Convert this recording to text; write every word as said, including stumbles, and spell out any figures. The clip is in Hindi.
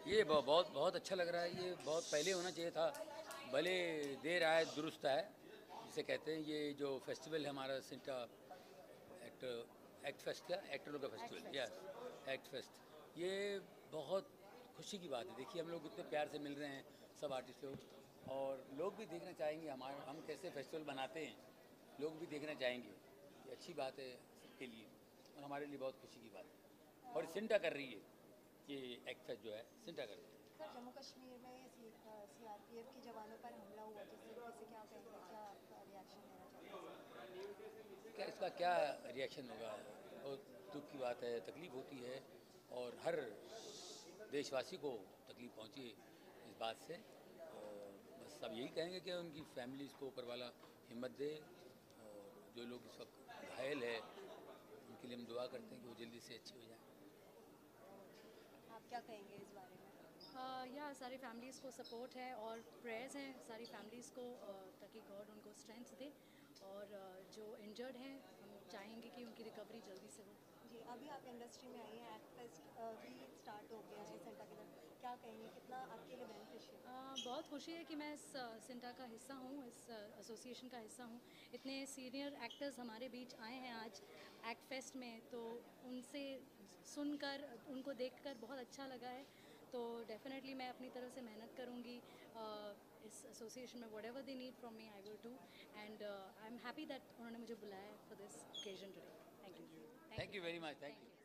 ये ब- बहुत बहुत अच्छा लग रहा है। ये बहुत पहले होना चाहिए था, भले देर आए दुरुस्त आए जिसे कहते हैं। ये जो फेस्टिवल है हमारा सिंटा एक्ट एक्ट फेस्ट, क्या एक्टरों का फेस्टिवल, यस एक्ट फेस्ट, ये बहुत खुशी की बात है। देखिए हम लोग इतने प्यार से मिल रहे हैं सब आर्टिस्ट लोग, और लोग भी देखना चाहेंगे हमारे हम कैसे फेस्टिवल बनाते हैं। लोग भी देखना चाहेंगे, ये अच्छी बात है सबके लिए और हमारे लिए बहुत खुशी की बात है। और सिंटा कर रही है ये एक्ट फेस्ट जो है, सिंटा कर रही है। सर, जम्मू कश्मीर में ये सी आर पी एफ के जवानों पर हमला हुआ, जिस तरीके से क्या कहेंगे, क्या आपका रिएक्शन देना चाहेंगे? क्या इसका क्या रिएक्शन होगा? बहुत दुख की बात है, तकलीफ़ होती है, और हर देशवासी को तकलीफ़ पहुंची इस बात से। और बस सब यही कहेंगे कि उनकी फैमिलीज़ को ऊपर वाला हिम्मत दे, और जो लोग इस वक्त घायल है उनके लिए हम दुआ करते हैं कि वो जल्दी से अच्छे हो जाएं। आप क्या कहेंगे इस बारे में? uh, या सारी फैमिलीज़ को सपोर्ट है और प्रेयर्स हैं सारी फैमिलीज़ को, uh, ताकि गॉड उनको स्ट्रेंथ दे। और uh, जो इंजर्ड हैं हम चाहेंगे कि उनकी रिकवरी जल्दी से हो। जी, अभी आप इंडस्ट्री में आई हैं, एक्ट फेस्ट भी स्टार्ट हो गया है सेंटा के अंदर, क्या कहेंगे, कितना आपके लिए बेनिफिशियल? uh, बहुत खुशी है कि मैं इस सिंटा का हिस्सा हूँ, इस एसोसिएशन का हिस्सा हूँ। इतने सीनियर एक्टर्स हमारे बीच आए हैं आज एक्ट फेस्ट में, तो उनसे सुनकर उनको देखकर बहुत अच्छा लगा है। तो डेफिनेटली मैं अपनी तरफ से मेहनत करूँगी uh, इस एसोसिएशन में। Whatever they need from me I will do, and I am happy that उन्होंने मुझे बुलाया for this occasion today. Thank you. Thank you very much, thank you.